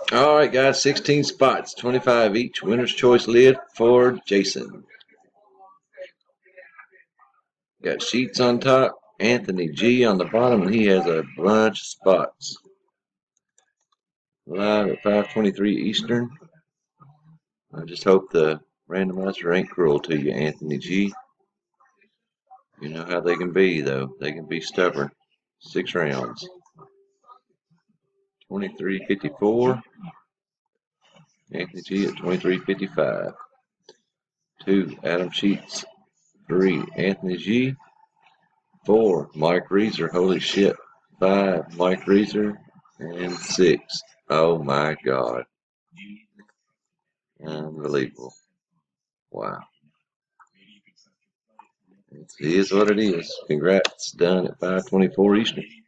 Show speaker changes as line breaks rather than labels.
All right, guys, 16 spots, 25 each. Winner's choice lid for Jason. Got Sheets on top, Anthony G on the bottom, and he has a bunch of spots. Live at 5:23 Eastern. I just hope the randomizer ain't cruel to you, Anthony G. You know how they can be, though. They can be stubborn. 6 rounds. 23:54. Anthony G at 23:55. 2, Adam Sheets. 3, Anthony G. 4, Mike Reeser. Holy shit. 5, Mike Reeser. And 6. Oh my God. Unbelievable. Wow. It is what it is. Congrats. Done at 5:24 Eastern.